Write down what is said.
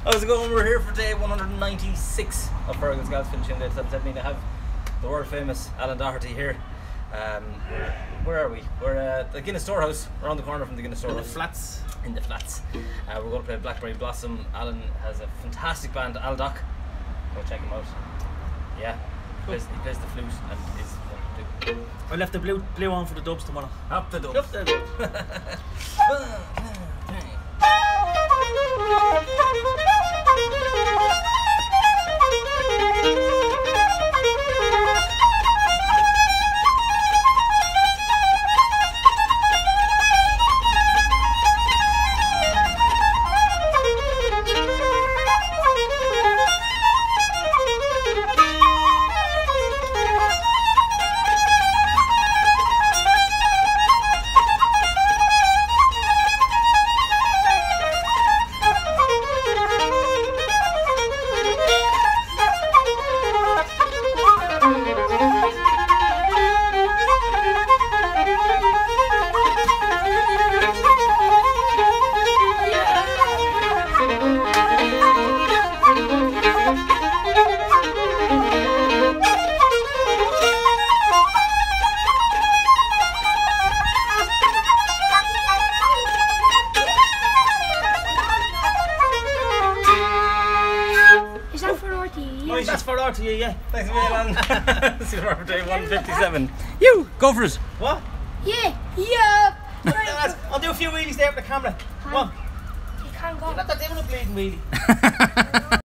How's it going? We're here for day 196 of Fergal Scahill's finishing day 717. I have the world famous Alan Doherty here. Where are we? We're at the Guinness Storehouse, around the corner from the Guinness Storehouse. In the flats. In the flats. We're going to play Blackberry Blossom. Alan has a fantastic band, ALDOC. Go check him out. Yeah, he plays the flute and is wonderful. I left the blue on for the dubs tomorrow. Up the dubs. Up the dubs. That's for RTE, yeah. Thanks a million, Alan. See you tomorrow for day 157. You, go for it. What? Yeah, yeah. I'll do a few wheelies there with the camera. Come on. You can't go. You're not doing a bleeding wheelie.